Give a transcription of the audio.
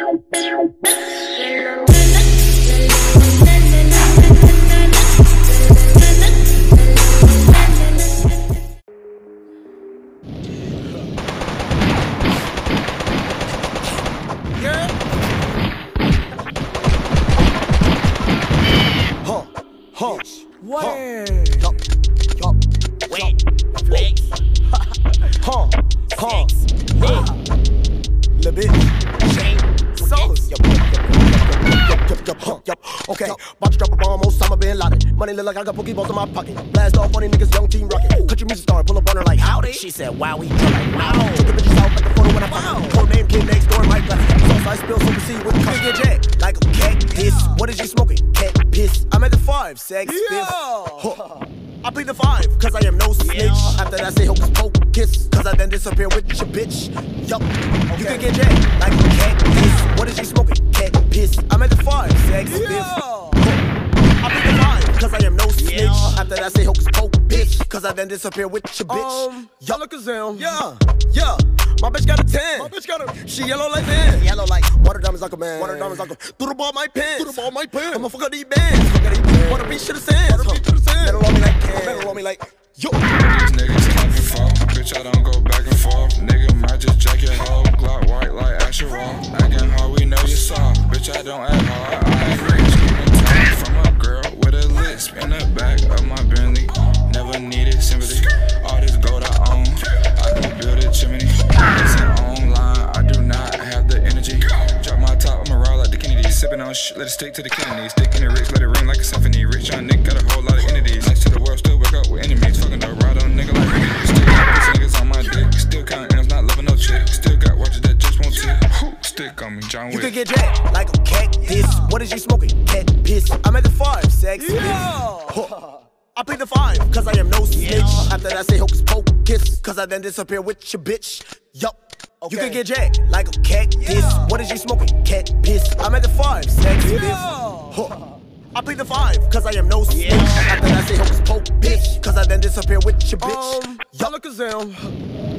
Okay, about to drop a bomb, Osama bin Laden. Money look like I got Pokeballs in my pocket. Blast off funny niggas, young team rocket. Country music star, pull up on her like howdy. She said, wow, we feel like wow. Took the bitches out like a photo when I found. Code name, kid next door, Mike Glass. Sauce I spill, super C with the get jacked. Like a cactus. What is you smoking? Cat piss. I'm at the 5, sex, fifth. Huh. I plead the 5, cause I am no snitch. After that, say hocus pocus, cause I then disappear with your bitch. Yup, you can get jacked like a cactus. What is you smoking? Cat piss. I'm at the 5, sex, fifth. I plead the 5, cause I am no snitch. After that, say hocus pocus, cause I then disappear with your bitch. Yalakazam. Yeah. My bitch got a 10. My bitch got a. She yellow like man. Yellow like water diamonds like a man. Water diamonds like a. Through the ball my pants. Through the ball my pants. I'ma fuck up these bands. Wanna be shit of sand. Metal on me like can. Metal on me like yo. These niggas talking fall. Bitch, I don't go back and forth. Nigga might just jack your hoe. Glock white like Asherall. Acting hard, we know you saw. Bitch, I don't act hard. I ain't rich. Getting time from a girl with a lisp in the back of my Bentley. Never needed sympathy. All this gold I own. I can build a chimney. It's an online. I do not have the energy. Drop my top, I'ma ride like the Kennedys. Sipping on shit, let it stick to the Kennedys. Stick in the rich, let it ring like a symphony. Rich young nigga got a whole lot of entities. Next to the world, still wake up with enemies. Fucking the ride on a nigga like me. Still got bitch niggas on my dick. Still counting M's, not loving no chick. Still got watches that just won't tick. Stick on me, John Wick. You can get jacked like a cactus. What is you smoking? Cat piss. I'm at the 5, sex, fifth. I plead the 5, cause I am no snitch. After that, say hocus pocus, cause I then disappear with your bitch. Yup. You can get jacked like a cactus. What is you smoking? Cat piss. I'm at the 5, sex, fifth. I plead the 5, cause I am no snitch. After that, say hocus pocus, cause I then disappear with your bitch. Yalakazam.